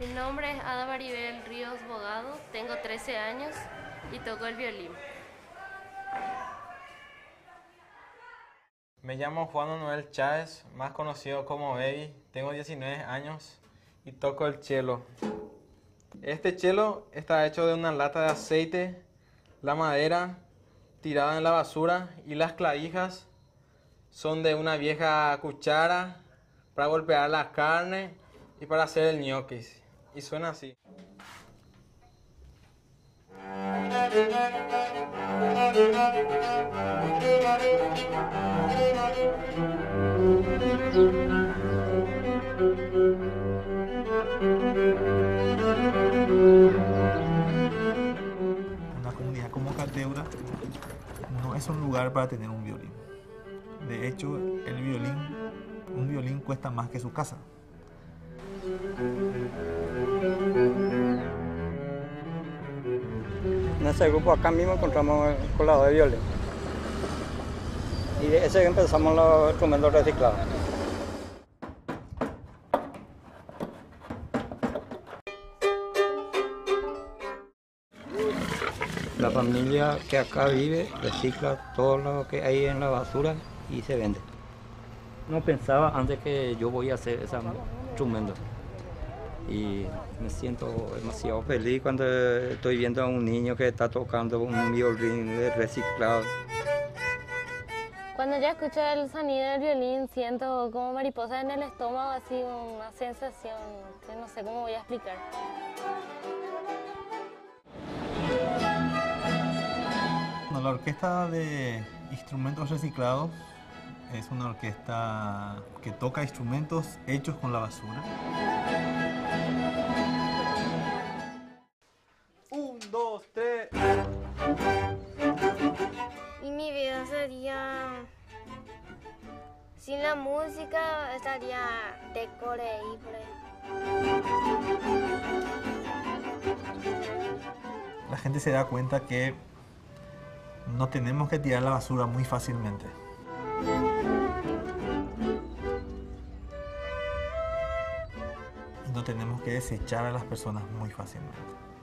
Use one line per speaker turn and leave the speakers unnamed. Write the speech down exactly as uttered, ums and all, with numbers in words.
Mi nombre es Ada Maribel Ríos Bogado, tengo trece años y toco el violín.
Me llamo Juan Manuel Chávez, más conocido como Baby, tengo diecinueve años y toco el cello. Este cello está hecho de una lata de aceite, la madera tirada en la basura y las clavijas son de una vieja cuchara para golpear la carne y para hacer el ñoquis. Y suena así.
Una comunidad como Caldeura no es un lugar para tener un violín. De hecho, el violín, un violín cuesta más que su casa.
En ese grupo acá mismo encontramos el colador de violín. Y de ese empezamos los instrumentos reciclados. La familia que acá vive recicla todo lo que hay en la basura y se vende. No pensaba antes que yo voy a hacer ese instrumento. Y me siento demasiado feliz cuando estoy viendo a un niño que está tocando un violín reciclado.
Cuando ya escucho el sonido del violín siento como mariposas en el estómago, así una sensación que no sé cómo voy a explicar.
La orquesta de instrumentos reciclados es una orquesta que toca instrumentos hechos con la basura.
Un, dos, tres.
Y mi vida sería, sin la música estaría de Corea y por ahí.
La gente se da cuenta que no tenemos que tirar la basura muy fácilmente. Y no tenemos que desechar a las personas muy fácilmente.